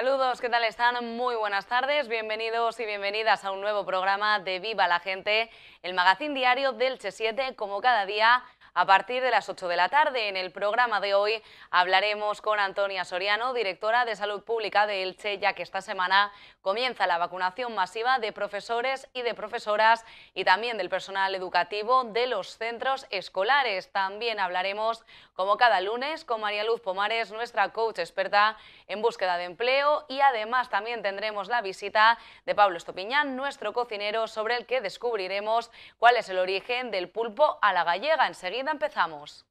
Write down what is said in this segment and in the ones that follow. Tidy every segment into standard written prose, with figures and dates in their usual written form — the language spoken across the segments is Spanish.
Saludos, ¿qué tal están? Muy buenas tardes, bienvenidos y bienvenidas a un nuevo programa de Viva la Gente, el magazín diario del Elche 7, como cada día a partir de las 8 de la tarde. En el programa de hoy hablaremos con Antonia Soriano, directora de Salud Pública de Elche, ya que esta semana comienza la vacunación masiva de profesores y de profesoras y también del personal educativo de los centros escolares. También hablaremos, como cada lunes, con María Luz Pomares, nuestra coach experta en búsqueda de empleo, y además también tendremos la visita de Pablo Estopiñán, nuestro cocinero, sobre el que descubriremos cuál es el origen del pulpo a la gallega. Enseguida empezamos.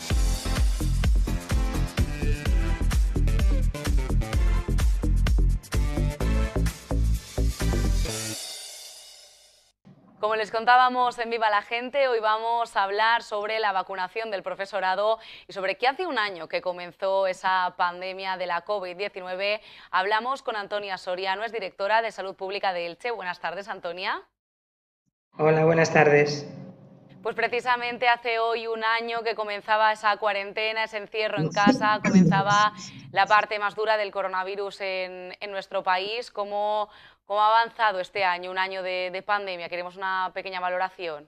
Como les contábamos en Viva la Gente, hoy vamos a hablar sobre la vacunación del profesorado y sobre que hace un año que comenzó esa pandemia de la COVID-19. Hablamos con Antonia Soriano, es directora de Salud Pública de Elche. Buenas tardes, Antonia. Hola, buenas tardes. Pues precisamente hace hoy un año que comenzaba esa cuarentena, ese encierro en casa, comenzaba la parte más dura del coronavirus en nuestro país. ¿Cómo ha avanzado este año, un año de pandemia? Queremos una pequeña valoración.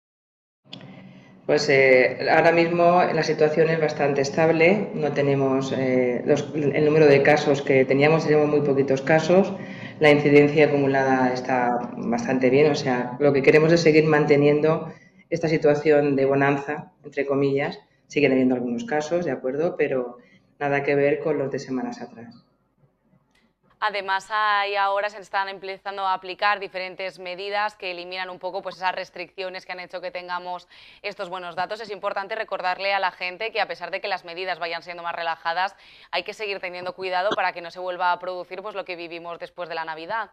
Pues ahora mismo la situación es bastante estable, no tenemos el número de casos que teníamos muy poquitos casos, la incidencia acumulada está bastante bien, o sea, lo que queremos es seguir manteniendo esta situación de bonanza, entre comillas, siguen habiendo algunos casos, de acuerdo, pero nada que ver con los de semanas atrás. Además, ahora se están empezando a aplicar diferentes medidas que eliminan un poco pues, esas restricciones que han hecho que tengamos estos buenos datos. Es importante recordarle a la gente que, a pesar de que las medidas vayan siendo más relajadas, hay que seguir teniendo cuidado para que no se vuelva a producir pues, lo que vivimos después de la Navidad.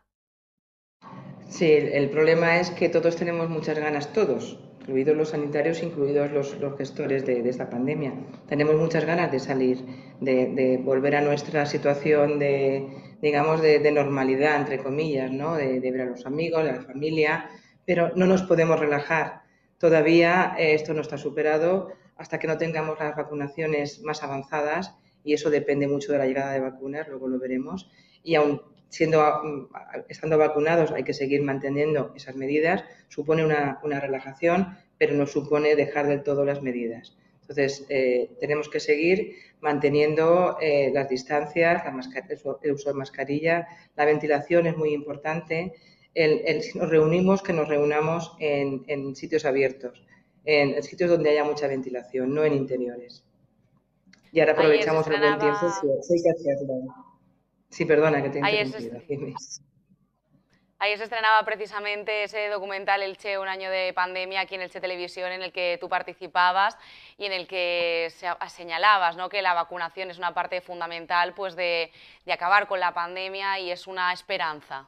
Sí, el problema es que todos tenemos muchas ganas, todos, incluidos los sanitarios, incluidos los gestores de esta pandemia. Tenemos muchas ganas de salir, de volver a nuestra situación digamos, de normalidad, entre comillas, ¿no? De ver a los amigos, a la familia, pero no nos podemos relajar. Todavía esto no está superado hasta que no tengamos las vacunaciones más avanzadas, y eso depende mucho de la llegada de vacunas, luego lo veremos, y aún estando vacunados hay que seguir manteniendo esas medidas, supone una relajación, pero no supone dejar del todo las medidas. Entonces, tenemos que seguir manteniendo las distancias, el uso de mascarilla, la ventilación es muy importante, si nos reunimos, que nos reunamos en sitios abiertos, en sitios donde haya mucha ventilación, no en interiores. Y ahora Ayer se aprovechamos el buen tiempo estrenaba... si hay que hacerlo. Sí, perdona que te he Ayer interrumpido. se... Ayer se estrenaba precisamente ese documental Elche, un año de pandemia, aquí en Elche Televisión, en el que tú participabas y en el que señalabas, ¿no?, que la vacunación es una parte fundamental pues, de acabar con la pandemia y es una esperanza.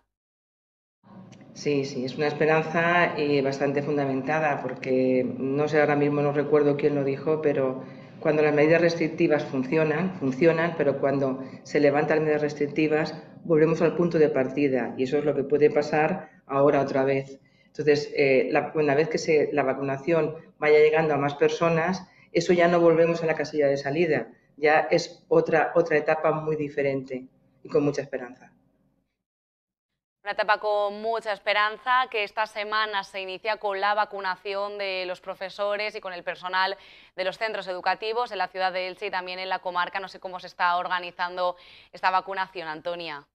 Sí, sí, es una esperanza bastante fundamentada porque no sé ahora mismo, no recuerdo quién lo dijo, pero cuando las medidas restrictivas funcionan, pero cuando se levantan las medidas restrictivas volvemos al punto de partida, y eso es lo que puede pasar ahora otra vez. Entonces, una vez que la vacunación vaya llegando a más personas, eso ya no volvemos a la casilla de salida, ya es otra etapa muy diferente y con mucha esperanza. Una etapa con mucha esperanza, que esta semana se inicia con la vacunación de los profesores y con el personal de los centros educativos en la ciudad de Elche y también en la comarca. No sé cómo se está organizando esta vacunación, Antonia.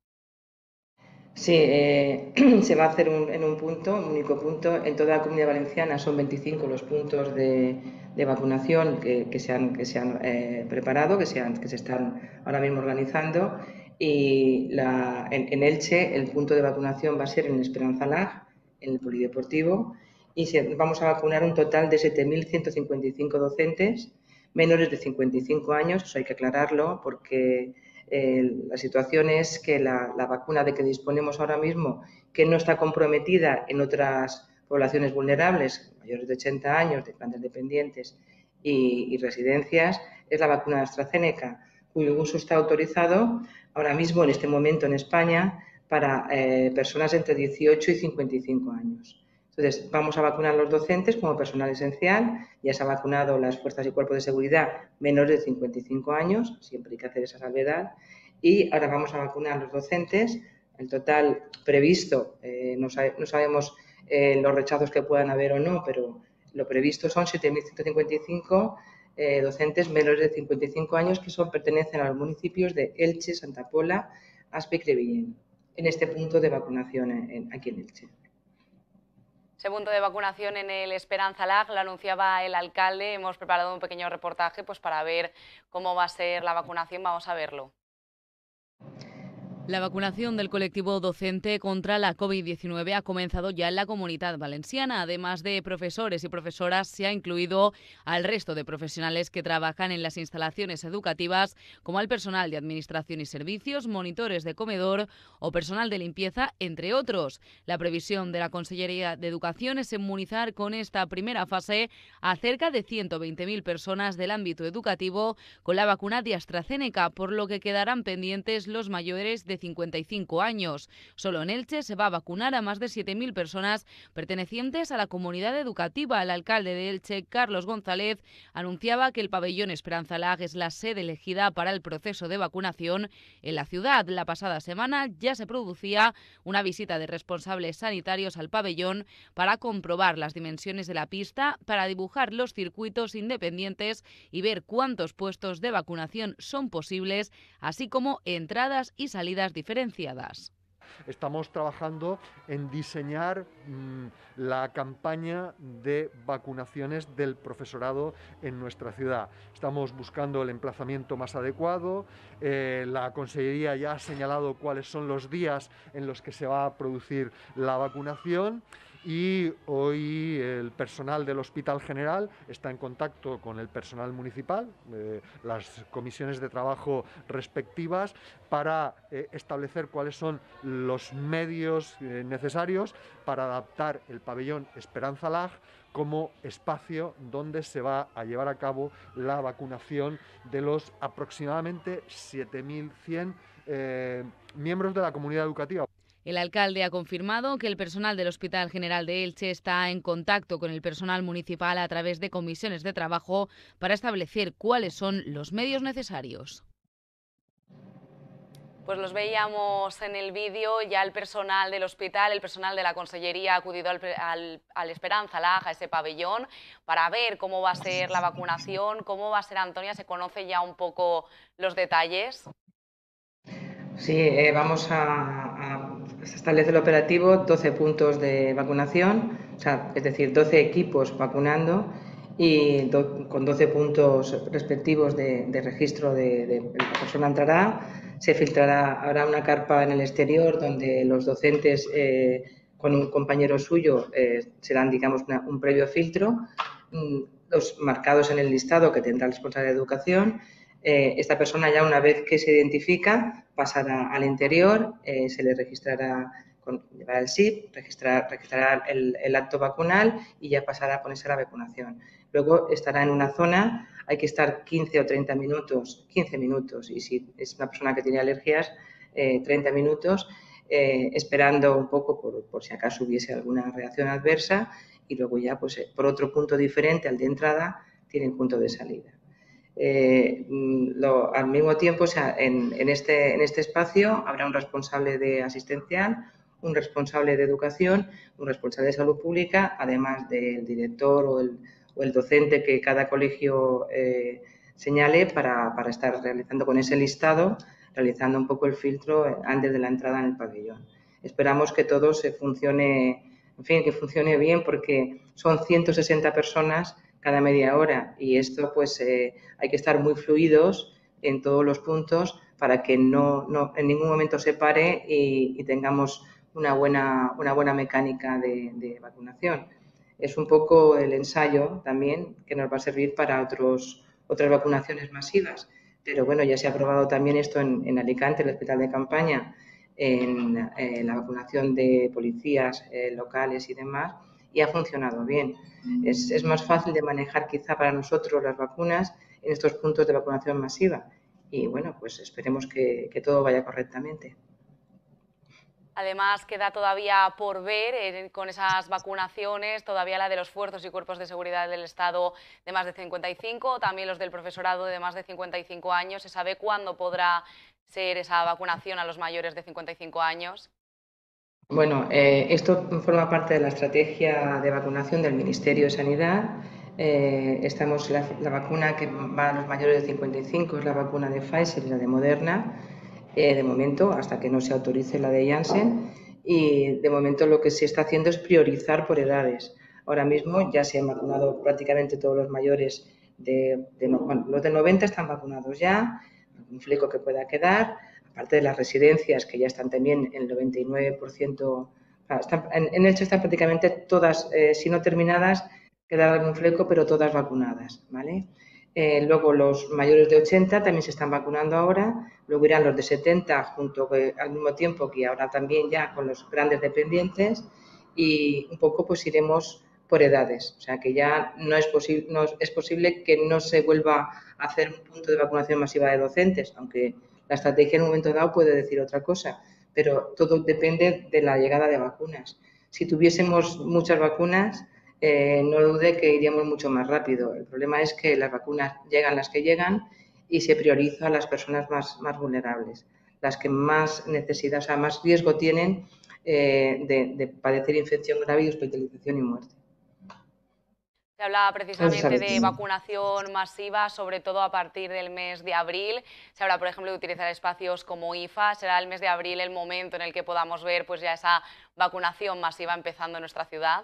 Sí, se va a hacer en un punto, un único punto. En toda la Comunidad Valenciana son 25 los puntos de vacunación que se han preparado, que se están ahora mismo organizando. Y en Elche el punto de vacunación va a ser en Esperanza Lag, en el Polideportivo, y vamos a vacunar un total de 7.155 docentes menores de 55 años. Eso hay que aclararlo porque la situación es que la vacuna de que disponemos ahora mismo, que no está comprometida en otras poblaciones vulnerables, mayores de 80 años, de plantas dependientes y residencias, es la vacuna de AstraZeneca, cuyo uso está autorizado ahora mismo, en este momento, en España, para personas entre 18 y 55 años. Entonces, vamos a vacunar a los docentes como personal esencial. Ya se han vacunado las fuerzas y cuerpos de seguridad menores de 55 años, siempre hay que hacer esa salvedad. y ahora vamos a vacunar a los docentes. El total previsto, no sabemos los rechazos que puedan haber o no, pero lo previsto son 7.155 docentes menores de 55 años que pertenecen a los municipios de Elche, Santa Pola, Aspe y Crevillent, en este punto de vacunación aquí en Elche. Ese punto de vacunación en el Esperanza Lag lo anunciaba el alcalde. Hemos preparado un pequeño reportaje pues, para ver cómo va a ser la vacunación. Vamos a verlo. La vacunación del colectivo docente contra la COVID-19 ha comenzado ya en la Comunidad Valenciana. Además de profesores y profesoras, se ha incluido al resto de profesionales que trabajan en las instalaciones educativas, como al personal de administración y servicios, monitores de comedor o personal de limpieza, entre otros. La previsión de la Consellería de Educación es inmunizar con esta primera fase a cerca de 120.000 personas del ámbito educativo con la vacuna de AstraZeneca, por lo que quedarán pendientes los mayores de 55 años. Solo en Elche se va a vacunar a más de 7.000 personas pertenecientes a la comunidad educativa. El alcalde de Elche, Carlos González, anunciaba que el pabellón Esperanza Lag es la sede elegida para el proceso de vacunación en la ciudad. La pasada semana ya se producía una visita de responsables sanitarios al pabellón para comprobar las dimensiones de la pista, para dibujar los circuitos independientes y ver cuántos puestos de vacunación son posibles, así como entradas y salidas diferenciadas. Estamos trabajando en diseñar la campaña de vacunaciones del profesorado en nuestra ciudad. Estamos buscando el emplazamiento más adecuado. La Consellería ya ha señalado cuáles son los días en los que se va a producir la vacunación. Y hoy el personal del Hospital General está en contacto con el personal municipal, las comisiones de trabajo respectivas, para establecer cuáles son los medios necesarios para adaptar el pabellón Esperanza Lag como espacio donde se va a llevar a cabo la vacunación de los aproximadamente 7.100 miembros de la comunidad educativa. El alcalde ha confirmado que el personal del Hospital General de Elche está en contacto con el personal municipal a través de comisiones de trabajo para establecer cuáles son los medios necesarios. Pues los veíamos en el vídeo, ya el personal del hospital, el personal de la Consellería ha acudido al Esperanza Lag, a ese pabellón, para ver cómo va a ser la vacunación, cómo va a ser, Antonia. ¿Se conoce ya un poco los detalles? Sí, vamos a establecer el operativo 12 puntos de vacunación, o sea, es decir, 12 equipos vacunando y con 12 puntos respectivos de registro de la persona entrará, se filtrará, habrá una carpa en el exterior donde los docentes con un compañero suyo serán, digamos, un previo filtro, los marcados en el listado que tendrá el responsable de educación. Esta persona ya una vez que se identifica pasará al interior, se le registrará, llevará el SIP, registrará el acto vacunal y ya pasará a ponerse la vacunación. Luego estará en una zona, hay que estar 15 o 30 minutos, 15 minutos, y si es una persona que tiene alergias, 30 minutos, esperando un poco por si acaso hubiese alguna reacción adversa, y luego ya pues por otro punto diferente al de entrada tiene el punto de salida. Al mismo tiempo, o sea, en este espacio habrá un responsable de asistencial, un responsable de educación, un responsable de salud pública, además del director o el docente que cada colegio señale para estar realizando con ese listado, realizando un poco el filtro antes de la entrada en el pabellón. Esperamos que todo funcione, en fin, que funcione bien, porque son 160 personas cada media hora y esto pues hay que estar muy fluidos en todos los puntos para que no en ningún momento se pare y tengamos una buena mecánica de vacunación. Es un poco el ensayo también que nos va a servir para otras vacunaciones masivas, pero bueno, ya se ha probado también esto en Alicante, el hospital de campaña, en la vacunación de policías locales y demás, y ha funcionado bien. Es más fácil de manejar quizá para nosotros las vacunas en estos puntos de vacunación masiva y bueno, pues esperemos que todo vaya correctamente. Además, queda todavía por ver con esas vacunaciones, todavía la de los fuerzas y cuerpos de seguridad del Estado de más de 55, también los del profesorado de más de 55 años. ¿Se sabe cuándo podrá ser esa vacunación a los mayores de 55 años? Bueno, esto forma parte de la estrategia de vacunación del Ministerio de Sanidad. La vacuna que va a los mayores de 55 es la vacuna de Pfizer y la de Moderna, de momento, hasta que no se autorice la de Janssen. Y de momento lo que se está haciendo es priorizar por edades. Ahora mismo ya se han vacunado prácticamente todos los mayores bueno, los de 90 están vacunados ya, un fleco que pueda quedar, aparte de las residencias que ya están también en el 99%, en Elche están prácticamente todas, si no terminadas, queda algún fleco, pero todas vacunadas, ¿vale? Luego los mayores de 80 también se están vacunando ahora, luego irán los de 70 al mismo tiempo que ahora también ya con los grandes dependientes y un poco pues iremos por edades, o sea que ya no es posible que no se vuelva a hacer un punto de vacunación masiva de docentes, aunque la estrategia en un momento dado puede decir otra cosa, pero todo depende de la llegada de vacunas. Si tuviésemos muchas vacunas, no dude que iríamos mucho más rápido. El problema es que las vacunas llegan las que llegan y se prioriza a las personas más vulnerables, las que más necesidad, o sea, más riesgo tienen de padecer infección grave y hospitalización y muerte. Se hablaba precisamente de vacunación masiva, sobre todo a partir del mes de abril. Se habla, por ejemplo, de utilizar espacios como IFA. ¿Será el mes de abril el momento en el que podamos ver pues, ya esa vacunación masiva empezando en nuestra ciudad?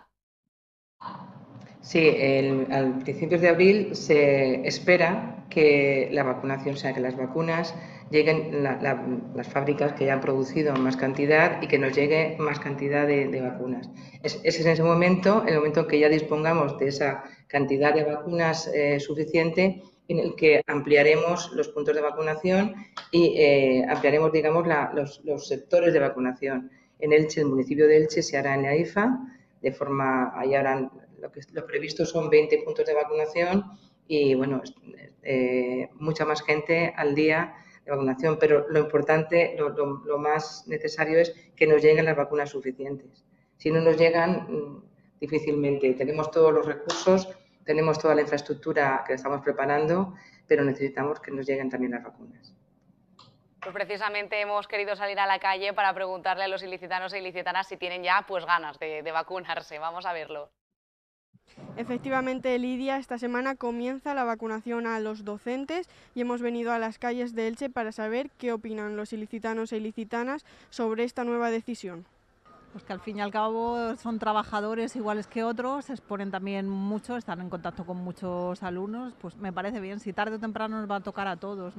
Sí, al principios de abril se espera que la vacunación, o sea, que las vacunas lleguen, las fábricas que ya han producido más cantidad y que nos llegue más cantidad de vacunas. Ese es en ese momento, el momento que ya dispongamos de esa cantidad de vacunas suficiente, en el que ampliaremos los puntos de vacunación y ampliaremos, digamos, los sectores de vacunación. En Elche, el municipio de Elche, se hará en la IFA, de forma, ahí harán lo previsto son 20 puntos de vacunación y, bueno, mucha más gente al día de vacunación, pero lo importante, lo más necesario es que nos lleguen las vacunas suficientes. Si no nos llegan, difícilmente. Tenemos todos los recursos, tenemos toda la infraestructura que estamos preparando, pero necesitamos que nos lleguen también las vacunas. Pues precisamente hemos querido salir a la calle para preguntarle a los ilicitanos e ilicitanas si tienen ya pues ganas de vacunarse. Vamos a verlo. Efectivamente, Lidia, esta semana comienza la vacunación a los docentes y hemos venido a las calles de Elche para saber qué opinan los ilicitanos e ilicitanas sobre esta nueva decisión. Pues que al fin y al cabo son trabajadores iguales que otros, se exponen también mucho, están en contacto con muchos alumnos, pues me parece bien, si tarde o temprano nos va a tocar a todos,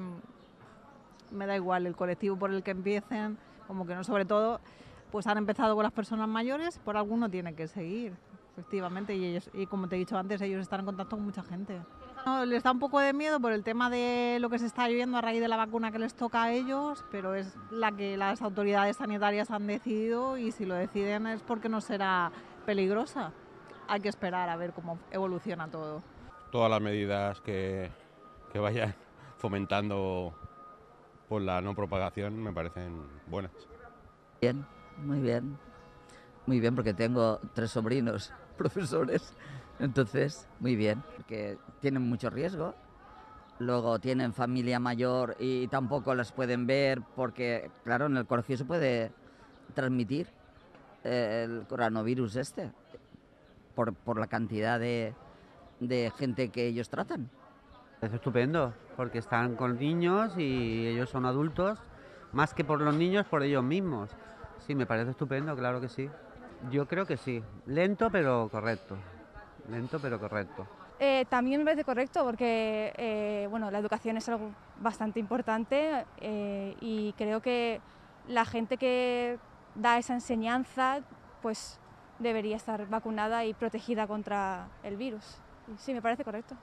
me da igual el colectivo por el que empiecen, como que no, sobre todo, pues han empezado con las personas mayores, por alguno tiene que seguir. Efectivamente, y como te he dicho antes, ellos están en contacto con mucha gente. No, les da un poco de miedo por el tema de lo que se está viviendo a raíz de la vacuna que les toca a ellos, pero es la que las autoridades sanitarias han decidido y si lo deciden es porque no será peligrosa. Hay que esperar a ver cómo evoluciona todo. Todas las medidas que vayan fomentando por la no propagación me parecen buenas. Bien, muy bien. Muy bien, porque tengo 3 sobrinos profesores, entonces muy bien, porque tienen mucho riesgo, luego tienen familia mayor y tampoco las pueden ver porque, claro, en el colegio se puede transmitir el coronavirus por la cantidad de gente que ellos tratan. Es estupendo, porque están con niños y ellos son adultos, más que por los niños, por ellos mismos. Sí, me parece estupendo, claro que sí. Yo creo que sí, lento pero correcto, lento pero correcto. También me parece correcto porque bueno, la educación es algo bastante importante y creo que la gente que da esa enseñanza pues debería estar vacunada y protegida contra el virus. Sí, me parece correcto.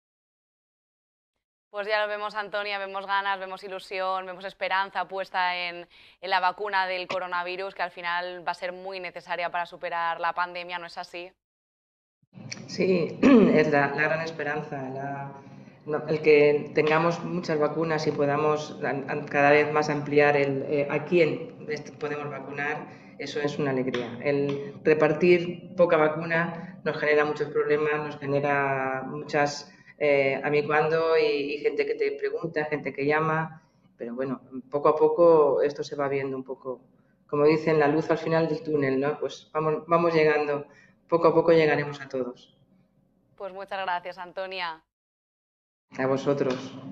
Pues ya lo vemos, Antonia, vemos ganas, vemos ilusión, vemos esperanza puesta en la vacuna del coronavirus, que al final va a ser muy necesaria para superar la pandemia, ¿no es así? Sí, es la gran esperanza. el que tengamos muchas vacunas y podamos cada vez más ampliar a quién podemos vacunar, eso es una alegría. El repartir poca vacuna nos genera muchos problemas, nos genera muchas amiguando y gente que te pregunta, gente que llama, pero bueno, poco a poco esto se va viendo un poco, como dicen, la luz al final del túnel, ¿no? Pues vamos llegando, poco a poco llegaremos a todos. Pues muchas gracias, Antonia. A vosotros.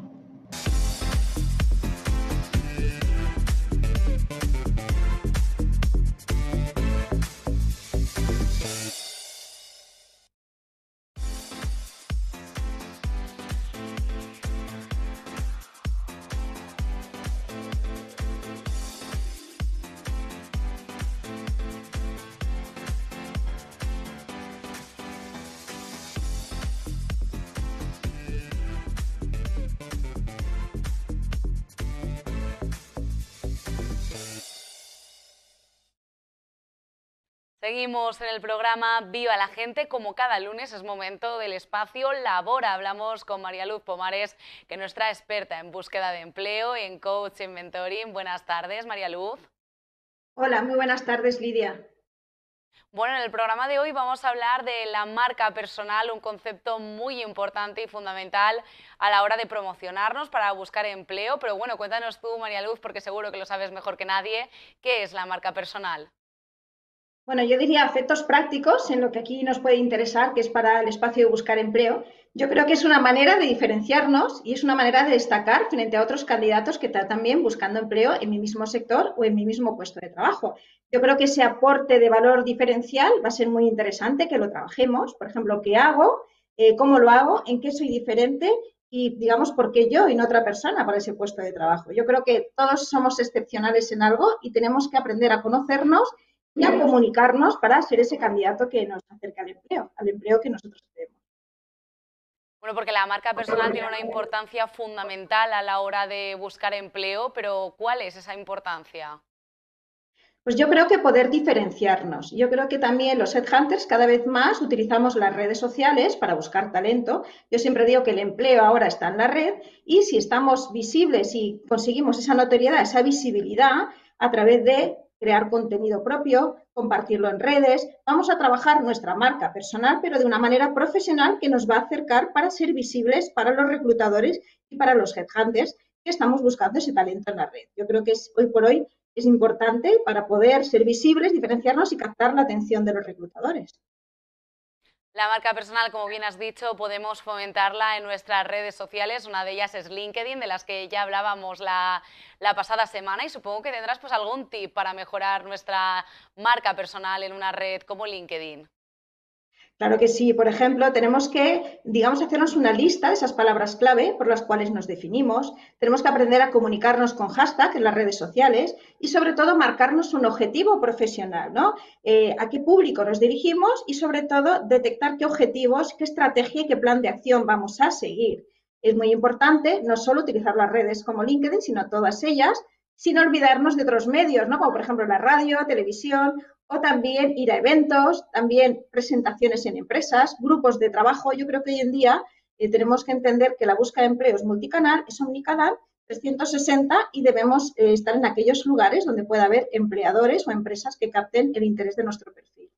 Seguimos en el programa Viva la Gente. Como cada lunes es momento del espacio Labora. Hablamos con María Luz Pomares, que es nuestra experta en búsqueda de empleo, en coach, en mentoring. Buenas tardes, María Luz. Hola, muy buenas tardes, Lidia. Bueno, en el programa de hoy vamos a hablar de la marca personal, un concepto muy importante y fundamental a la hora de promocionarnos para buscar empleo. Pero bueno, cuéntanos tú, María Luz, porque seguro que lo sabes mejor que nadie, ¿qué es la marca personal? Bueno, yo diría efectos prácticos en lo que aquí nos puede interesar, que es para el espacio de buscar empleo. Yo creo que es una manera de diferenciarnos y es una manera de destacar frente a otros candidatos que están también buscando empleo en mi mismo sector o en mi mismo puesto de trabajo. Yo creo que ese aporte de valor diferencial va a ser muy interesante que lo trabajemos. Por ejemplo, ¿qué hago? ¿Cómo lo hago? ¿En qué soy diferente? Y, digamos, ¿por qué yo y no otra persona para ese puesto de trabajo? Yo creo que todos somos excepcionales en algo y tenemos que aprender a conocernos y a comunicarnos para ser ese candidato que nos acerca al empleo que nosotros queremos. Bueno, porque la marca personal tiene una importancia fundamental a la hora de buscar empleo, pero ¿cuál es esa importancia? Pues yo creo que poder diferenciarnos. Yo creo que también los headhunters cada vez más utilizamos las redes sociales para buscar talento. Yo siempre digo que el empleo ahora está en la red y si estamos visibles y conseguimos esa notoriedad, esa visibilidad a través de crear contenido propio, compartirlo en redes, vamos a trabajar nuestra marca personal, pero de una manera profesional que nos va a acercar para ser visibles para los reclutadores y para los headhunters que estamos buscando ese talento en la red. Yo creo que hoy por hoy es importante para poder ser visibles, diferenciarnos y captar la atención de los reclutadores. La marca personal, como bien has dicho, podemos fomentarla en nuestras redes sociales. Una de ellas es LinkedIn, de las que ya hablábamos la pasada semana, y supongo que tendrás pues algún tip para mejorar nuestra marca personal en una red como LinkedIn. Claro que sí. Por ejemplo, tenemos que, digamos, hacernos una lista de esas palabras clave por las cuales nos definimos. Tenemos que aprender a comunicarnos con hashtag en las redes sociales y, sobre todo, marcarnos un objetivo profesional, ¿no? A qué público nos dirigimos y, sobre todo, detectar qué objetivos, qué estrategia y qué plan de acción vamos a seguir. Es muy importante no solo utilizar las redes como LinkedIn, sino todas ellas, sin olvidarnos de otros medios, ¿no? Como, por ejemplo, la radio, televisión, o también ir a eventos, también presentaciones en empresas, grupos de trabajo. Yo creo que hoy en día tenemos que entender que la búsqueda de empleo es multicanal, es omnicanal, 360 y debemos estar en aquellos lugares donde pueda haber empleadores o empresas que capten el interés de nuestro perfil.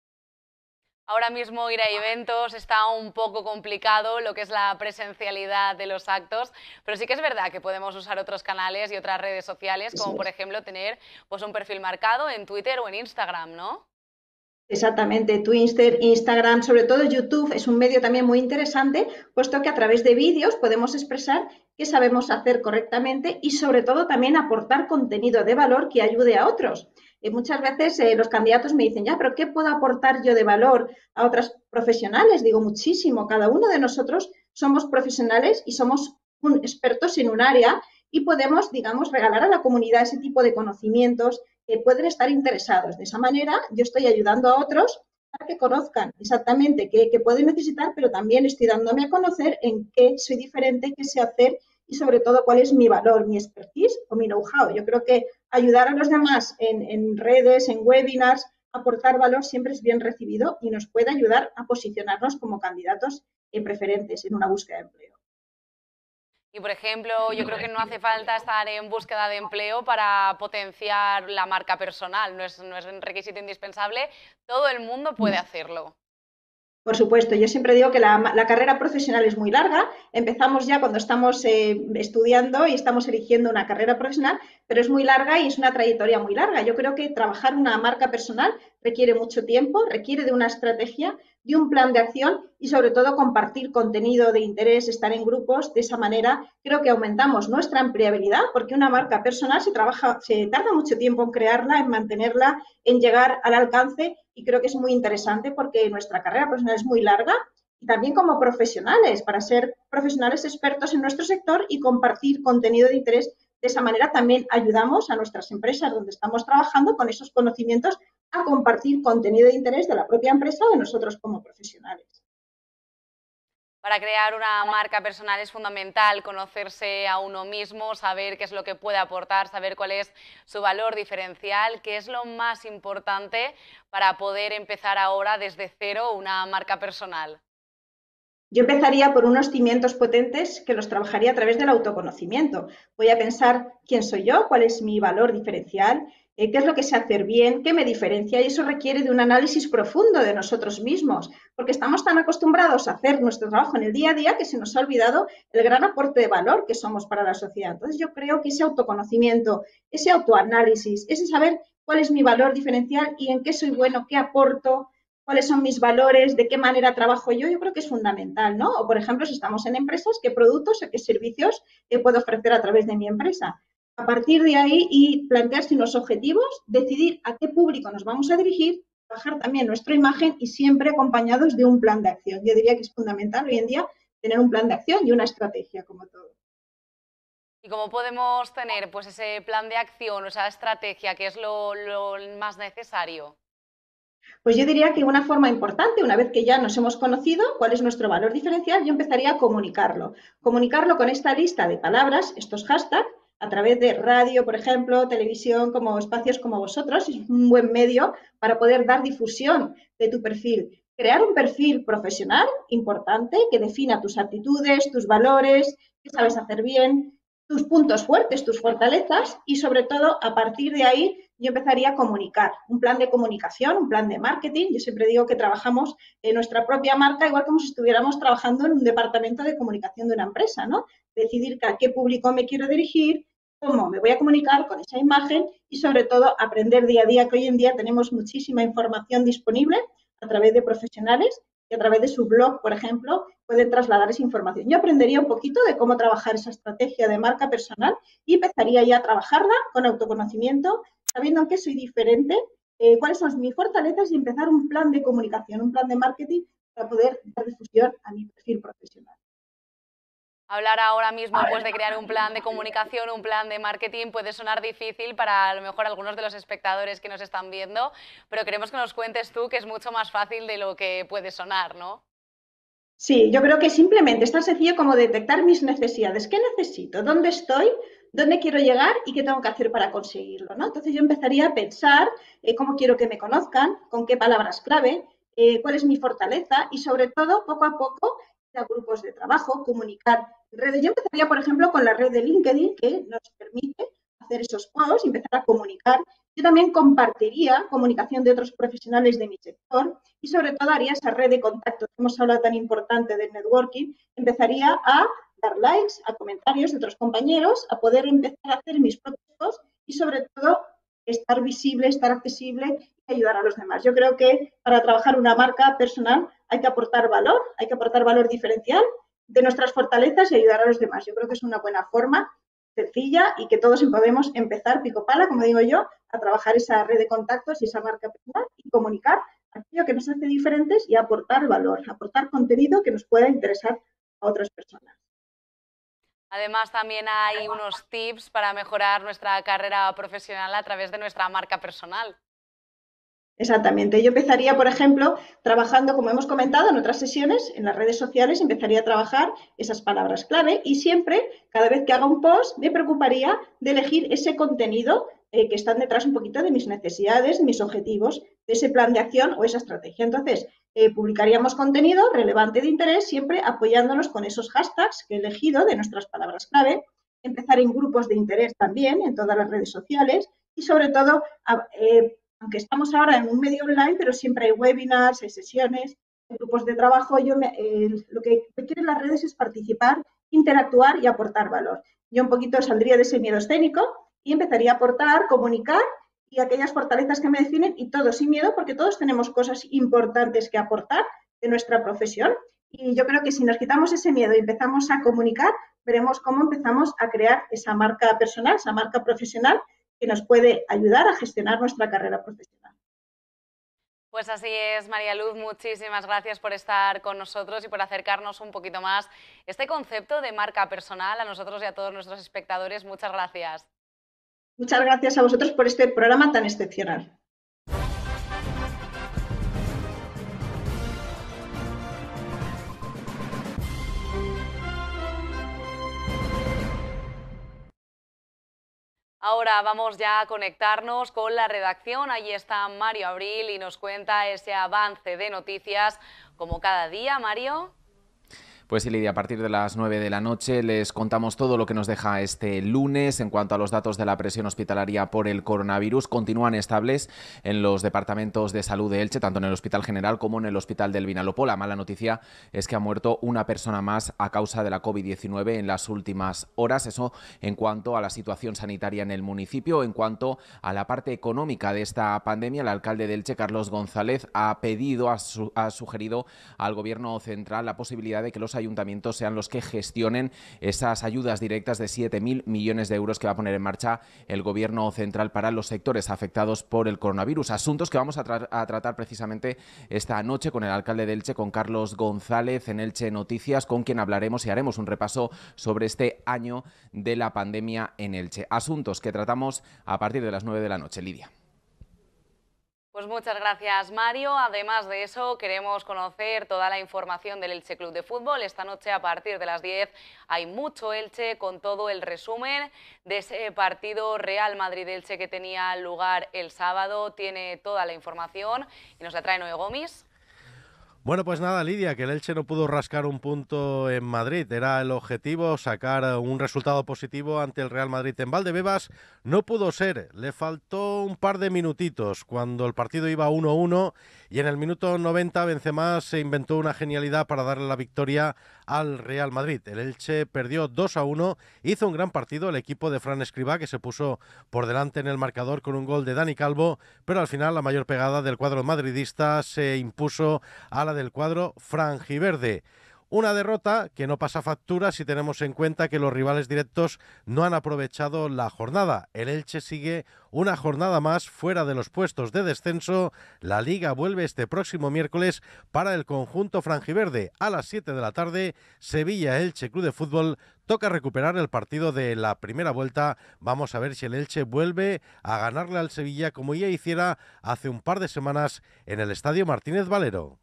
Ahora mismo ir a eventos está un poco complicado, lo que es la presencialidad de los actos, pero sí que es verdad que podemos usar otros canales y otras redes sociales, como por ejemplo tener pues, un perfil marcado en Twitter o en Instagram, ¿no? Exactamente, Twitter, Instagram, sobre todo YouTube, es un medio también muy interesante, puesto que a través de vídeos podemos expresar qué sabemos hacer correctamente y sobre todo también aportar contenido de valor que ayude a otros. Muchas veces los candidatos me dicen, ya, pero ¿qué puedo aportar yo de valor a otras profesionales? Digo, muchísimo. Cada uno de nosotros somos profesionales y somos expertos en un área y podemos, digamos, regalar a la comunidad ese tipo de conocimientos que pueden estar interesados. De esa manera, yo estoy ayudando a otros para que conozcan exactamente qué pueden necesitar, pero también estoy dándome a conocer en qué soy diferente, qué sé hacer y sobre todo cuál es mi valor, mi expertise o mi know-how. Yo creo que ayudar a los demás en redes, en webinars, aportar valor siempre es bien recibido y nos puede ayudar a posicionarnos como candidatos preferentes en una búsqueda de empleo. Y, por ejemplo, yo creo que no hace falta estar en búsqueda de empleo para potenciar la marca personal, no es un requisito indispensable, todo el mundo puede hacerlo. Por supuesto, yo siempre digo que la carrera profesional es muy larga. Empezamos ya cuando estamos estudiando y estamos eligiendo una carrera profesional, pero es muy larga y es una trayectoria muy larga. Yo creo que trabajar una marca personal requiere mucho tiempo, requiere de una estrategia, de un plan de acción y sobre todo compartir contenido de interés, estar en grupos. De esa manera creo que aumentamos nuestra empleabilidad, porque una marca personal se tarda mucho tiempo en crearla, en mantenerla, en llegar al alcance, y creo que es muy interesante porque nuestra carrera profesional es muy larga, y también como profesionales, para ser profesionales expertos en nuestro sector y compartir contenido de interés. De esa manera también ayudamos a nuestras empresas donde estamos trabajando con esos conocimientos a compartir contenido de interés de la propia empresa o de nosotros como profesionales. Para crear una marca personal es fundamental conocerse a uno mismo, saber qué es lo que puede aportar, saber cuál es su valor diferencial, qué es lo más importante para poder empezar ahora desde cero una marca personal. Yo empezaría por unos cimientos potentes que los trabajaría a través del autoconocimiento. Voy a pensar quién soy yo, cuál es mi valor diferencial, qué es lo que sé hacer bien, qué me diferencia, y eso requiere de un análisis profundo de nosotros mismos, porque estamos tan acostumbrados a hacer nuestro trabajo en el día a día que se nos ha olvidado el gran aporte de valor que somos para la sociedad. Entonces yo creo que ese autoconocimiento, ese autoanálisis, ese saber cuál es mi valor diferencial y en qué soy bueno, qué aporto, cuáles son mis valores, de qué manera trabajo yo creo que es fundamental, ¿no? O, por ejemplo, si estamos en empresas, qué productos o qué servicios puedo ofrecer a través de mi empresa. A partir de ahí y plantearse unos objetivos, decidir a qué público nos vamos a dirigir, trabajar también nuestra imagen y siempre acompañados de un plan de acción. Yo diría que es fundamental hoy en día tener un plan de acción y una estrategia, como todo. ¿Y cómo podemos tener pues, ese plan de acción o esa estrategia, que es lo más necesario? Pues yo diría que una forma importante, una vez que ya nos hemos conocido cuál es nuestro valor diferencial, yo empezaría a comunicarlo. Comunicarlo con esta lista de palabras, estos hashtags, a través de radio, por ejemplo, televisión, como espacios como vosotros, es un buen medio para poder dar difusión de tu perfil. Crear un perfil profesional importante que defina tus aptitudes, tus valores, qué sabes hacer bien, tus puntos fuertes, tus fortalezas, y sobre todo a partir de ahí yo empezaría a comunicar, un plan de comunicación, un plan de marketing. Yo siempre digo que trabajamos en nuestra propia marca igual como si estuviéramos trabajando en un departamento de comunicación de una empresa, ¿no? Decidir a qué público me quiero dirigir, cómo me voy a comunicar con esa imagen y sobre todo aprender día a día, que hoy en día tenemos muchísima información disponible a través de profesionales que a través de su blog, por ejemplo, pueden trasladar esa información. Yo aprendería un poquito de cómo trabajar esa estrategia de marca personal y empezaría ya a trabajarla con autoconocimiento, sabiendo en qué soy diferente, cuáles son mis fortalezas y empezar un plan de comunicación, un plan de marketing para poder dar difusión a mi perfil profesional. Hablar ahora mismo pues, de crear un plan de comunicación, un plan de marketing puede sonar difícil para a lo mejor algunos de los espectadores que nos están viendo, pero queremos que nos cuentes tú que es mucho más fácil de lo que puede sonar, ¿no? Sí, yo creo que simplemente es tan sencillo como detectar mis necesidades. ¿Qué necesito? ¿Dónde estoy? ¿Dónde quiero llegar? ¿Y qué tengo que hacer para conseguirlo? ¿No? Entonces yo empezaría a pensar cómo quiero que me conozcan, con qué palabras clave, cuál es mi fortaleza y sobre todo, poco a poco, a grupos de trabajo, comunicar redes. Yo empezaría, por ejemplo, con la red de LinkedIn, que nos permite hacer esos posts y empezar a comunicar. Yo también compartiría comunicación de otros profesionales de mi sector y sobre todo haría esa red de contactos que hemos hablado tan importante del networking. Empezaría a dar likes a comentarios de otros compañeros, a poder empezar a hacer mis propios posts y sobre todo estar visible, estar accesible y ayudar a los demás. Yo creo que para trabajar una marca personal hay que aportar valor diferencial de nuestras fortalezas y ayudar a los demás. Yo creo que es una buena forma, sencilla, y que todos podemos empezar pico pala, como digo yo, a trabajar esa red de contactos y esa marca personal y comunicar aquello que nos hace diferentes y aportar valor, aportar contenido que nos pueda interesar a otras personas. Además, también hay unos tips para mejorar nuestra carrera profesional a través de nuestra marca personal. Exactamente. Yo empezaría, por ejemplo, trabajando, como hemos comentado en otras sesiones, en las redes sociales, empezaría a trabajar esas palabras clave y siempre, cada vez que haga un post, me preocuparía de elegir ese contenido que están detrás un poquito de mis necesidades, mis objetivos, de ese plan de acción o esa estrategia. Entonces, publicaríamos contenido relevante de interés, siempre apoyándonos con esos hashtags que he elegido de nuestras palabras clave, empezar en grupos de interés también en todas las redes sociales y sobre todo, aunque estamos ahora en un medio online, pero siempre hay webinars, hay sesiones, hay grupos de trabajo. Lo que quieren las redes es participar, interactuar y aportar valor. Yo un poquito saldría de ese miedo escénico y empezaría a aportar, comunicar y aquellas fortalezas que me definen, y todo sin miedo, porque todos tenemos cosas importantes que aportar de nuestra profesión. Y yo creo que si nos quitamos ese miedo y empezamos a comunicar, veremos cómo empezamos a crear esa marca personal, esa marca profesional que nos puede ayudar a gestionar nuestra carrera profesional. Pues así es, María Luz, muchísimas gracias por estar con nosotros y por acercarnos un poquito más este concepto de marca personal a nosotros y a todos nuestros espectadores. Muchas gracias. Muchas gracias a vosotros por este programa tan excepcional. Ahora vamos ya a conectarnos con la redacción. Allí está Mario Abril y nos cuenta ese avance de noticias como cada día. Mario. Pues sí, Lidia, a partir de las 9 de la noche les contamos todo lo que nos deja este lunes. En cuanto a los datos de la presión hospitalaria por el coronavirus, continúan estables en los departamentos de salud de Elche, tanto en el Hospital General como en el Hospital del Vinalopó. La mala noticia es que ha muerto una persona más a causa de la COVID-19 en las últimas horas. Eso en cuanto a la situación sanitaria en el municipio. En cuanto a la parte económica de esta pandemia, el alcalde de Elche, Carlos González, ha sugerido al Gobierno central la posibilidad de que los ayuntamientos sean los que gestionen esas ayudas directas de 7.000 millones de euros que va a poner en marcha el Gobierno central para los sectores afectados por el coronavirus. Asuntos que vamos a tratar precisamente esta noche con el alcalde de Elche, con Carlos González, en Elche Noticias, con quien hablaremos y haremos un repaso sobre este año de la pandemia en Elche. Asuntos que tratamos a partir de las 9 de la noche. Lidia. Pues muchas gracias, Mario. Además de eso, queremos conocer toda la información del Elche Club de Fútbol. Esta noche, a partir de las 10, hay mucho Elche con todo el resumen de ese partido Real Madrid-Elche que tenía lugar el sábado. Tiene toda la información y nos la trae Noé Gomis. Bueno, pues nada, Lidia, que el Elche no pudo rascar un punto en Madrid. Era el objetivo, sacar un resultado positivo ante el Real Madrid en Valdebebas. No pudo ser, le faltó un par de minutitos cuando el partido iba 1-1 y en el minuto 90 Benzema se inventó una genialidad para darle la victoria al Real Madrid. El Elche perdió 2-1, hizo un gran partido el equipo de Fran Escribá, que se puso por delante en el marcador con un gol de Dani Calvo, pero al final la mayor pegada del cuadro madridista se impuso a la del cuadro franjiverde. Una derrota que no pasa factura si tenemos en cuenta que los rivales directos no han aprovechado la jornada. El Elche sigue una jornada más fuera de los puestos de descenso. La Liga vuelve este próximo miércoles para el conjunto franjiverde. A las 7 de la tarde, Sevilla-Elche Club de Fútbol. Toca recuperar el partido de la primera vuelta. Vamos a ver si el Elche vuelve a ganarle al Sevilla como ya hiciera hace un par de semanas en el Estadio Martínez Valero.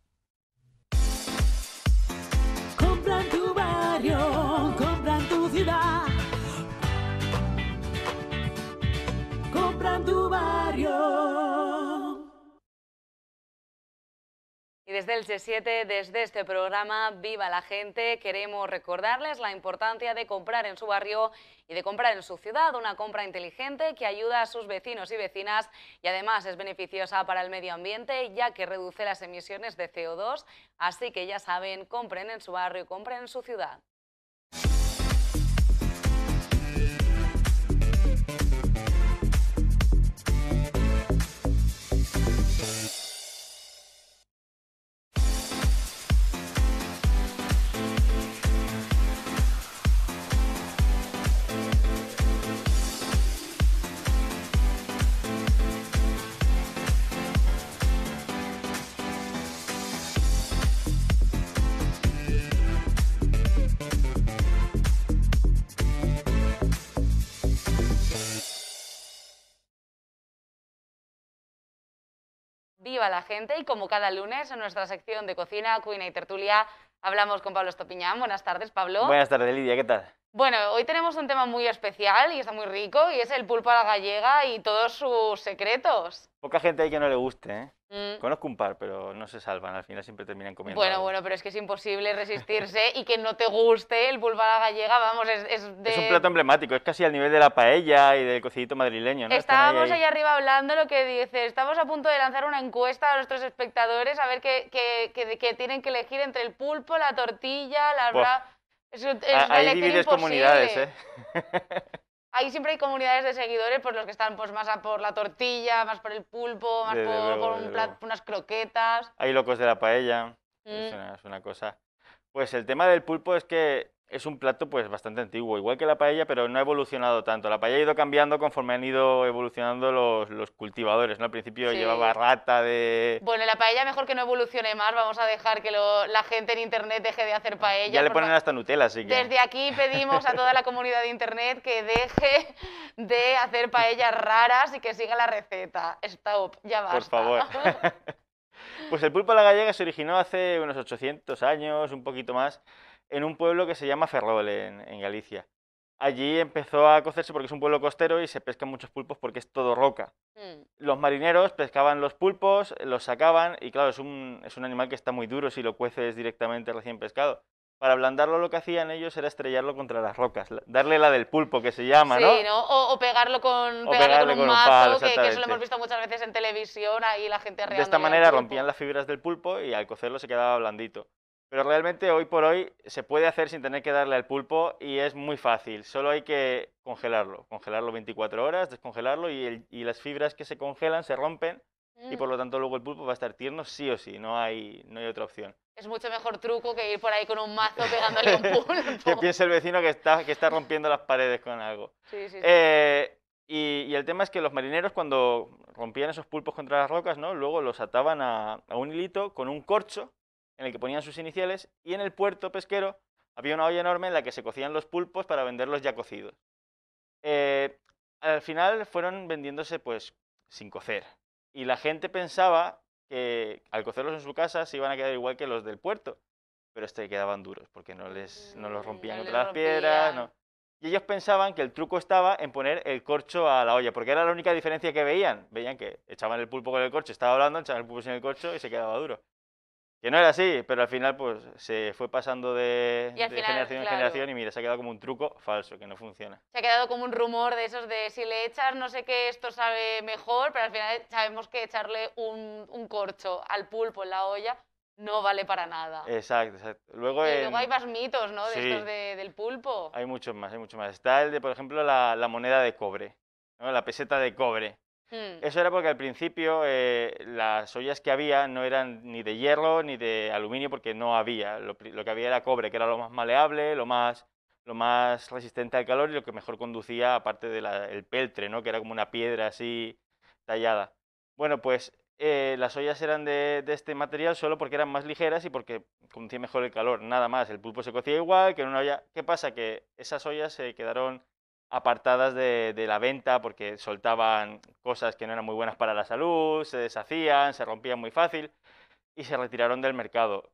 Compra en tu barrio, compra en tu ciudad. Compra en tu barrio. Y desde el G7, desde este programa Viva la Gente, queremos recordarles la importancia de comprar en su barrio y de comprar en su ciudad, una compra inteligente que ayuda a sus vecinos y vecinas y además es beneficiosa para el medio ambiente ya que reduce las emisiones de CO2, así que ya saben, compren en su barrio y compren en su ciudad. Viva la Gente y como cada lunes en nuestra sección de cocina, cuina y tertulia hablamos con Pablo Estopiñán. Buenas tardes, Pablo. Buenas tardes, Lidia, ¿qué tal? Bueno, hoy tenemos un tema muy especial y está muy rico, y es el pulpo a la gallega y todos sus secretos. Poca gente hay que no le guste, ¿eh? Mm. Conozco un par, pero no se salvan, al final siempre terminan comiendo Bueno, algo. pero es que es imposible resistirse y que no te guste el pulpo a la gallega, vamos, es Es un plato emblemático, es casi al nivel de la paella y del cocidito madrileño, ¿no? Están Estábamos ahí arriba hablando lo que dice, estamos a punto de lanzar una encuesta a nuestros espectadores a ver qué tienen que elegir entre el pulpo, la tortilla, la... Buah. Es Ahí la elección divides imposible. comunidades, ¿eh? Ahí siempre hay comunidades de seguidores, pues los que están pues más a por la tortilla, más por el pulpo, más Desde por luego, un desde plato, luego. unas croquetas. Hay locos de la paella, Mm. es una cosa. Pues el tema del pulpo es que es un plato pues bastante antiguo, igual que la paella, pero no ha evolucionado tanto. La paella ha ido cambiando conforme han ido evolucionando los cultivadores, ¿no? Al principio Sí. llevaba rata de... Bueno, la paella mejor que no evolucione más, vamos a dejar que la gente en internet deje de hacer paella. Ya le por ponen fa- hasta Nutella, así que... Desde aquí pedimos a toda la comunidad de internet que deje de hacer paellas raras y que siga la receta. Stop, ya basta. Por favor. Pues el pulpo a la gallega se originó hace unos 800 años, un poquito más, en un pueblo que se llama Ferrol, en Galicia. Allí empezó a cocerse porque es un pueblo costero y se pescan muchos pulpos porque es todo roca. Mm. Los marineros pescaban los pulpos, los sacaban y claro, es un animal que está muy duro si lo cueces directamente recién pescado. Para ablandarlo lo que hacían ellos era estrellarlo contra las rocas, darle la del pulpo que se llama, Sí, ¿no? ¿no? O pegarlo con, O pegarle pegarle con con un un mazo, palo, que eso lo exactamente. hemos visto muchas veces en televisión, ahí la gente De esta arreándole al manera pulpo. rompían las fibras del pulpo y al cocerlo se quedaba blandito. Pero realmente hoy por hoy se puede hacer sin tener que darle al pulpo y es muy fácil. Solo hay que congelarlo 24 horas, descongelarlo y las fibras que se congelan se rompen y por lo tanto luego el pulpo va a estar tierno sí o sí, no hay otra opción. Es mucho mejor truco que ir por ahí con un mazo pegándole a un pulpo. Que piense el vecino que está rompiendo las paredes con algo. Sí, sí, sí. Y el tema es que los marineros cuando rompían esos pulpos contra las rocas, ¿no? Luego los ataban a un hilito con un corcho en el que ponían sus iniciales y en el puerto pesquero había una olla enorme en la que se cocían los pulpos para venderlos ya cocidos. Al final fueron vendiéndose pues sin cocer y la gente pensaba que al cocerlos en su casa se iban a quedar igual que los del puerto, pero quedaban duros porque no los rompían no contra les las piedras, rompían. no. Y ellos pensaban que el truco estaba en poner el corcho a la olla, porque era la única diferencia que veían. Veían que echaban el pulpo con el corcho, estaba hablando, echaban el pulpo sin el corcho y se quedaba duro. Que no era así, pero al final pues se fue pasando de Y al final, generación en claro. generación y mira, se ha quedado como un truco falso, que no funciona. Se ha quedado como un rumor de esos de si le echas no sé qué, esto sabe mejor, pero al final sabemos que echarle un corcho al pulpo en la olla no vale para nada. Exacto, exacto. Luego, Y luego hay más mitos, ¿no? De sí. estos del pulpo. Hay muchos más, hay muchos más. Está el de, por ejemplo, la moneda de cobre, ¿no? La peseta de cobre. Hmm. Eso era porque al principio las ollas que había no eran ni de hierro ni de aluminio porque no había. Lo que había era cobre, que era lo más maleable, lo más resistente al calor y lo que mejor conducía, aparte del peltre, ¿no? Que era como una piedra así tallada. Bueno, pues las ollas eran de este material solo porque eran más ligeras y porque conducían mejor el calor, nada más. El pulpo se cocía igual que en una olla. ¿Qué pasa? Que esas ollas se quedaron apartadas de la venta porque soltaban cosas que no eran muy buenas para la salud, se deshacían, se rompían muy fácil y se retiraron del mercado.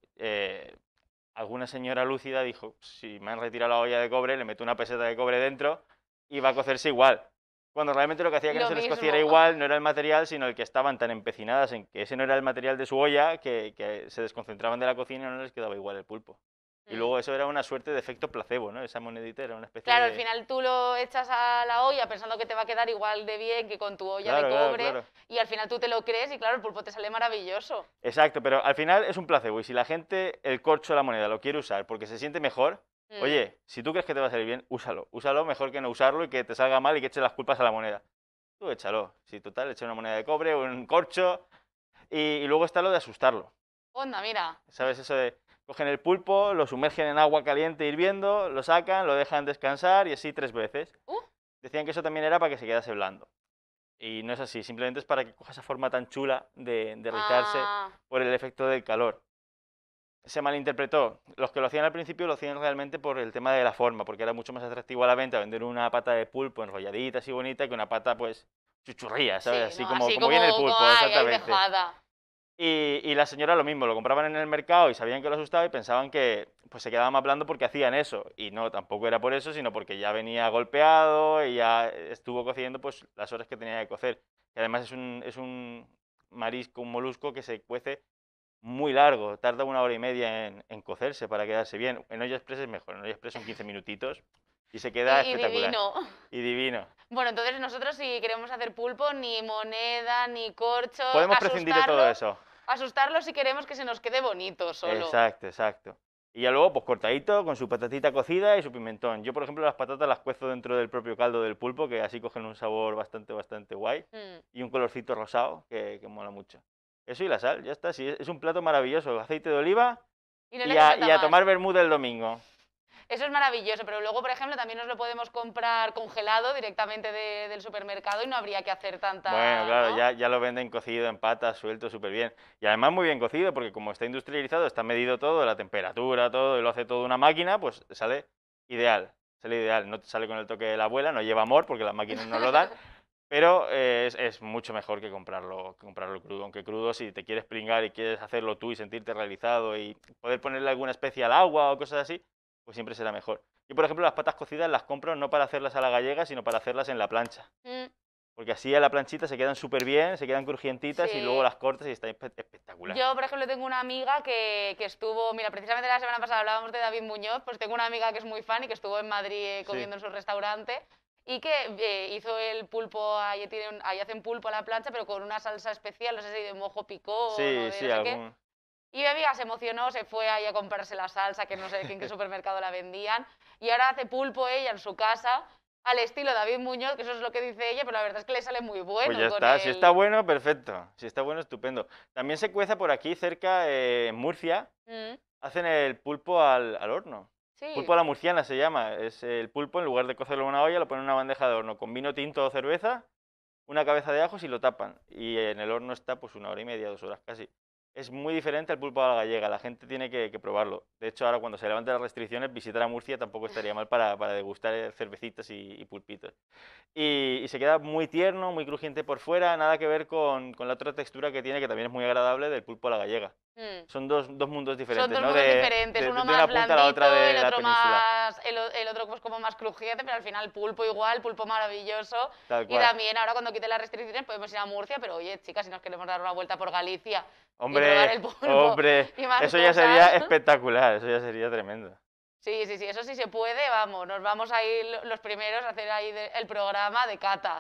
Alguna señora lúcida dijo, si me han retirado la olla de cobre, le meto una peseta de cobre dentro y va a cocerse igual. Cuando realmente lo que hacía que no se les cociera igual no era el material, sino el que estaban tan empecinadas en que ese no era el material de su olla que se desconcentraban de la cocina y no les quedaba igual el pulpo. Y luego eso era una suerte de efecto placebo, ¿no? Esa monedita era una especie Claro, de... al final tú lo echas a la olla pensando que te va a quedar igual de bien que con tu olla de cobre Claro. y al final tú te lo crees y claro, el pulpo te sale maravilloso. Exacto, pero al final es un placebo y si la gente el corcho de la moneda lo quiere usar porque se siente mejor, oye, si tú crees que te va a salir bien, úsalo. Úsalo mejor que no usarlo y que te salga mal y que eches las culpas a la moneda. Tú échalo. Si total, echa una moneda de cobre o un corcho y luego está lo de asustarlo. Onda, mira. ¿Sabes? Eso de cogen el pulpo, lo sumergen en agua caliente hirviendo, lo sacan, lo dejan descansar y así 3 veces. Decían que eso también era para que se quedase blando. Y no es así, simplemente es para que coja esa forma tan chula de rizarse por el efecto del calor. Se malinterpretó. Los que lo hacían al principio lo hacían realmente por el tema de la forma, porque era mucho más atractivo a la venta vender una pata de pulpo enrolladita así bonita que una pata pues chuchurría, ¿sabes? Sí, así, ¿no? como viene el pulpo, ay, exactamente. dejada. Y la señora lo mismo, lo compraban en el mercado y sabían que lo asustaba y pensaban que pues se quedaba más blando porque hacían eso. Y no, tampoco era por eso, sino porque ya venía golpeado y ya estuvo cociendo pues las horas que tenía que cocer. Y además es un marisco, un molusco que se cuece muy largo, tarda 1 hora y media en cocerse para quedarse bien. En olla express es mejor, en olla express son 15 minutitos y se queda espectacular. Divino. Y divino. Bueno, entonces nosotros si queremos hacer pulpo, ni moneda, ni corcho, Podemos prescindir de todo eso. Asustarlo si queremos que se nos quede bonito solo. Exacto, exacto. Y ya luego, pues cortadito, con su patatita cocida y su pimentón. Yo, por ejemplo, las patatas las cuezo dentro del propio caldo del pulpo, que así cogen un sabor bastante guay. Y un colorcito rosado, que mola mucho. Eso y la sal, ya está. Sí, es un plato maravilloso. Aceite de oliva y a tomar vermú del domingo. Eso es maravilloso, pero luego, por ejemplo, también nos lo podemos comprar congelado directamente del supermercado y no habría que hacer tanta... Bueno, claro, ¿no? ya lo venden cocido en patas, suelto, súper bien. Y además muy bien cocido, porque como está industrializado, está medido todo, la temperatura, todo, y lo hace todo una máquina, pues sale ideal. Sale ideal, no te sale con el toque de la abuela, no lleva amor, porque las máquinas no lo dan, pero es mucho mejor que comprarlo crudo. Aunque crudo, si te quieres pringar y quieres hacerlo tú y sentirte realizado y poder ponerle alguna especie al agua o cosas así, pues siempre será mejor. Yo, por ejemplo, las patas cocidas las compro no para hacerlas a la gallega, sino para hacerlas en la plancha. Porque así a la planchita se quedan súper bien, se quedan crujientitas y luego las cortas y está espectacular. Yo, por ejemplo, tengo una amiga que estuvo... Mira, precisamente la semana pasada hablábamos de David Muñoz, pues tengo una amiga que es muy fan y que estuvo en Madrid comiendo en su restaurante y que hizo el pulpo, ahí hacen pulpo a la plancha, pero con una salsa especial, no sé si de mojo picón o de no sé qué. Y mi amiga se emocionó, se fue ahí a comprarse la salsa, que no sé en qué supermercado la vendían, y ahora hace pulpo ella en su casa, al estilo David Muñoz, que eso es lo que dice ella, pero la verdad es que le sale muy bueno. Pues ya está, si está bueno, perfecto, si está bueno, estupendo. También se cueza por aquí cerca, en Murcia, hacen el pulpo al horno. Sí. Pulpo a la murciana se llama, es el pulpo, en lugar de cocerlo en una olla, lo ponen en una bandeja de horno con vino tinto o cerveza, una cabeza de ajos y lo tapan. Y en el horno está pues 1 hora y media, 2 horas casi. Es muy diferente al pulpo a la gallega, la gente tiene que probarlo. De hecho, ahora cuando se levanten las restricciones, visitar a Murcia tampoco estaría mal para degustar cervecitas y pulpitos. Y se queda muy tierno, muy crujiente por fuera, nada que ver con la otra textura que tiene, que también es muy agradable, del pulpo a la gallega. Son dos mundos diferentes, Son ¿no? mundos diferentes, uno de más una punta a la otra de el la otro península. el otro pues como más crujiente, pero al final pulpo igual, pulpo maravilloso. Tal Y cual. también ahora cuando quiten las restricciones podemos ir a Murcia, pero oye, chicas, si nos queremos dar una vuelta por Galicia y probar el pulpo Hombre, y más eso ya cosas. sería espectacular, eso ya sería tremendo. Sí, eso sí se puede, vamos, nos vamos a ir los primeros a hacer ahí el programa de cata.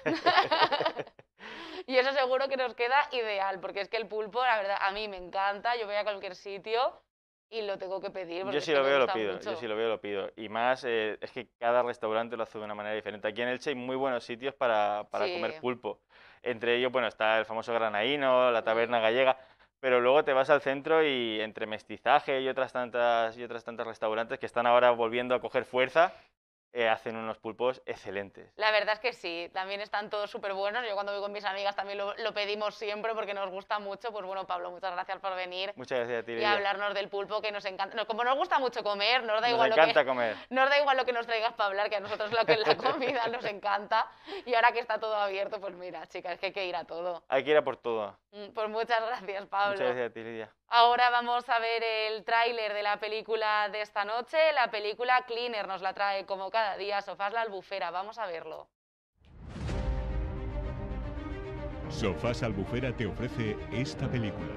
Y eso seguro que nos queda ideal, porque es que el pulpo, la verdad, a mí me encanta, yo voy a cualquier sitio y lo tengo que pedir. Porque Yo es si que lo me veo, lo gusta pido, mucho. yo si lo veo, lo pido. Y más, es que cada restaurante lo hace de una manera diferente. Aquí en Elche hay muy buenos sitios para comer pulpo. Entre ellos, bueno, está el famoso Granaíno, la Taberna Gallega, pero luego te vas al centro y entre Mestizaje y otras tantas restaurantes que están ahora volviendo a coger fuerza, hacen unos pulpos excelentes. La verdad es que sí, también están todos súper buenos. Yo cuando voy con mis amigas también lo pedimos siempre porque nos gusta mucho. Pues bueno, Pablo, muchas gracias por venir. Muchas gracias a ti, Y Lidia. hablarnos del pulpo, que nos encanta. Como nos gusta mucho comer, nos da igual comer. Nos da igual lo que nos traigas para hablar, que a nosotros lo que es la comida nos encanta. Y ahora que está todo abierto, pues mira, chicas, es que hay que ir a todo. Hay que ir a por todo. Pues muchas gracias, Pablo. Muchas gracias a ti, Lidia. Ahora vamos a ver el tráiler de la película de esta noche. La película Cleaner nos la trae como cada día Sofás La Albufera. Vamos a verlo. Sofás Albufera te ofrece esta película.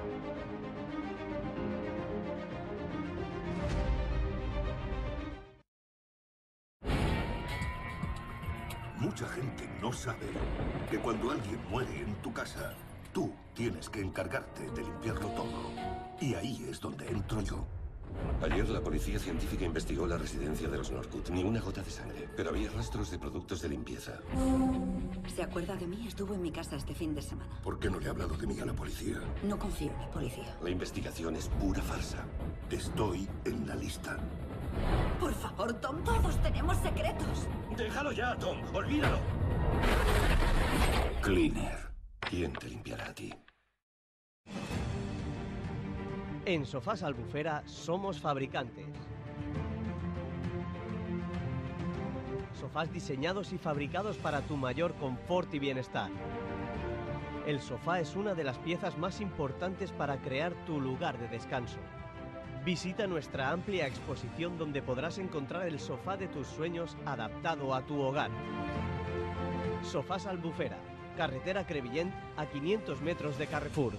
Mucha gente no sabe que cuando alguien muere en tu casa, tú tienes que encargarte de limpiarlo todo. Y ahí es donde entro yo. Ayer la policía científica investigó la residencia de los Norwood. Ni una gota de sangre, pero había rastros de productos de limpieza. ¿Se acuerda de mí? Estuvo en mi casa este fin de semana. ¿Por qué no le ha hablado de mí a la policía? No confío en la policía. La investigación es pura farsa. Estoy en la lista. Por favor, Tom, todos tenemos secretos. Déjalo ya, Tom. Olvídalo. Cleaner. ¿Quién te limpiará a ti? En Sofás Albufera somos fabricantes. Sofás diseñados y fabricados para tu mayor confort y bienestar. El sofá es una de las piezas más importantes para crear tu lugar de descanso. Visita nuestra amplia exposición donde podrás encontrar el sofá de tus sueños adaptado a tu hogar. Sofás Albufera, carretera Crevillent a 500 metros de Carrefour.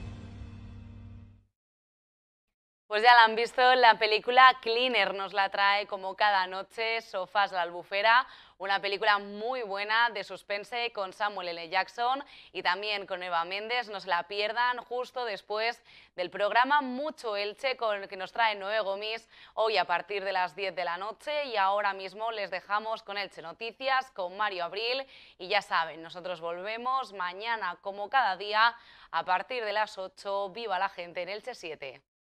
Pues ya la han visto en la película Cleaner, nos la trae como cada noche Sofás la Albufera, una película muy buena de suspense con Samuel L. Jackson y también con Eva Méndez. No se la pierdan justo después del programa Mucho Elche con el que nos trae Noé Gomis hoy a partir de las 10 de la noche, y ahora mismo les dejamos con Elche Noticias con Mario Abril y ya saben, nosotros volvemos mañana como cada día a partir de las 8. Viva la gente en Elche 7.